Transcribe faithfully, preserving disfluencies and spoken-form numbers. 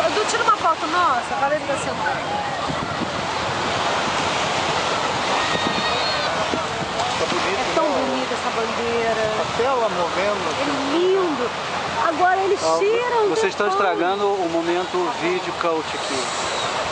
Du, tira uma foto nossa, valeu de você. Tá bonito, É tão né? bonita essa bandeira. A tela movendo. É lindo. Agora eles tiram. Vocês estão depois. estragando o momento vídeo coach aqui.